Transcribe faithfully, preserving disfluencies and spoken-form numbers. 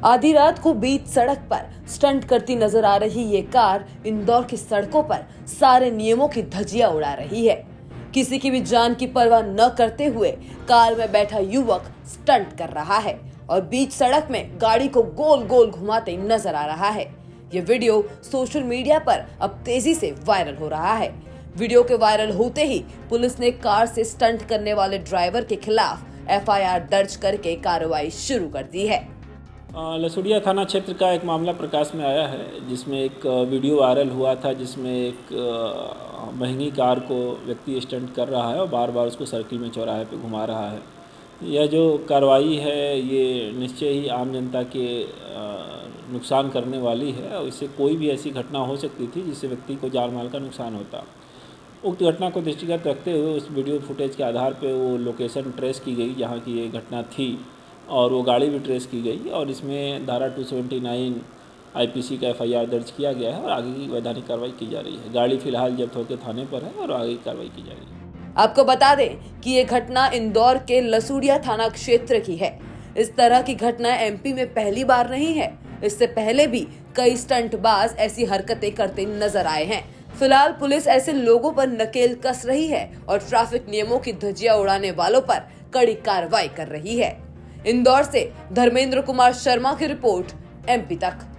आधी रात को बीच सड़क पर स्टंट करती नजर आ रही ये कार इंदौर की सड़कों पर सारे नियमों की धज्जियां उड़ा रही है। किसी की भी जान की परवाह न करते हुए कार में बैठा युवक स्टंट कर रहा है और बीच सड़क में गाड़ी को गोल गोल घुमाते नजर आ रहा है। ये वीडियो सोशल मीडिया पर अब तेजी से वायरल हो रहा है। वीडियो के वायरल होते ही पुलिस ने कार से स्टंट करने वाले ड्राइवर के खिलाफ एफ आई आर दर्ज करके कार्रवाई शुरू कर दी है। लसुड़िया थाना क्षेत्र का एक मामला प्रकाश में आया है, जिसमें एक वीडियो वायरल हुआ था, जिसमें एक महंगी कार को व्यक्ति स्टंट कर रहा है और बार बार उसको सर्किल में चौराहे पे घुमा रहा है। यह जो कार्रवाई है ये निश्चय ही आम जनता के नुकसान करने वाली है और इससे कोई भी ऐसी घटना हो सकती थी जिससे व्यक्ति को जान माल का नुकसान होता। उक्त घटना को दृष्टिगत रखते हुए उस वीडियो फुटेज के आधार पर वो लोकेशन ट्रेस की गई जहाँ की ये घटना थी और वो गाड़ी भी ट्रेस की गई और इसमें धारा दो सौ उन्यासी आईपीसी का एफ आई आर दर्ज किया गया है और आगे की वैधानिक कार्रवाई की जा रही है। गाड़ी फिलहाल जब्त होकर थाने पर है और आगे की कार्रवाई की जा रही है। आपको बता दें कि ये घटना इंदौर के लसुड़िया थाना क्षेत्र की है। इस तरह की घटना एमपी में पहली बार नहीं है। इससे पहले भी कई स्टंटबाज ऐसी हरकतें करते नजर आए हैं। फिलहाल पुलिस ऐसे लोगों पर नकेल कस रही है और ट्रैफिक नियमों की धज्जियां उड़ाने वालों पर कड़ी कार्रवाई कर रही है। इंदौर से धर्मेंद्र कुमार शर्मा की रिपोर्ट, एमपी तक।